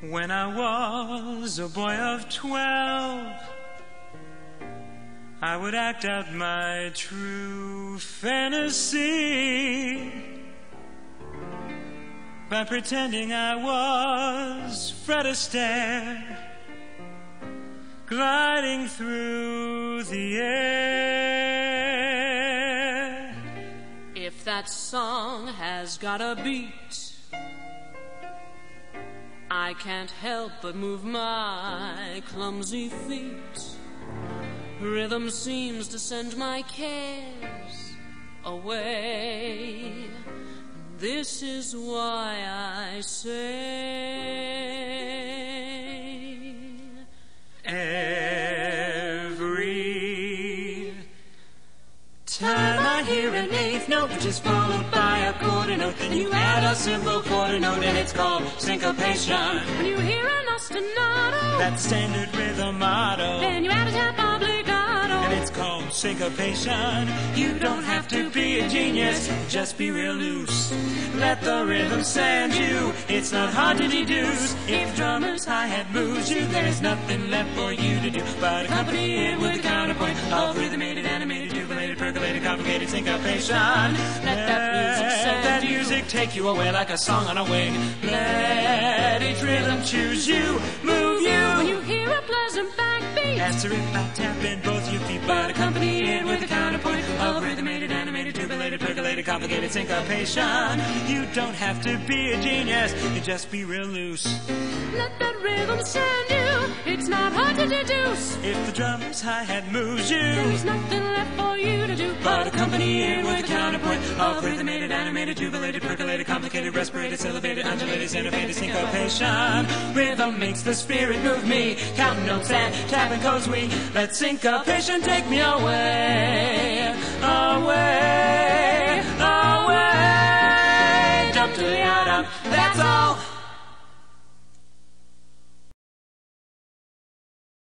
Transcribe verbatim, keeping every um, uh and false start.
When I was a boy of twelve, I would act out my true fantasy by pretending I was Fred Astaire, gliding through the air. If that song has got a beat, I can't help but move my clumsy feet. Rhythm seems to send my cares away. This is why I say every time I hear an eighth note, which is followed by a quarter note, then you add a simple quarter note, and it's called syncopation. When you hear an ostinato, that's standard rhythm motto, then you add a tap obligato, and it's called syncopation. You don't have to be a genius, just be real loose. Let the rhythm send you, it's not hard to deduce. If drummer's hi-hat moves you, there's nothing left for you to do but accompany it with a counterpoint of rhythmated, animated, jubilated, percolated, complicated syncopation. Let that music send that you. music take you away like a song on a wing. Let each rhythm choose you, move you. When you hear a pleasant backbeat, answer it by tapping both your feet, but accompany it with a counterpoint of rhythmated, animated, jubilated, percolated, complicated syncopation. You don't have to be a genius, you just be real loose. Let that rhythm send you, it's not hard to deduce. If the drummer's hi-hat moves you, there's nothing left for you to do but accompany it with a counterpoint of rhythmated, animated, jubilated, percolated, complicated, respirated, syllabated, undulated, synovated syncopation. Rhythm makes the spirit move me, counting notes and tapping codes we. Let syncopation take me away, away, away. Jump to the out, that's all.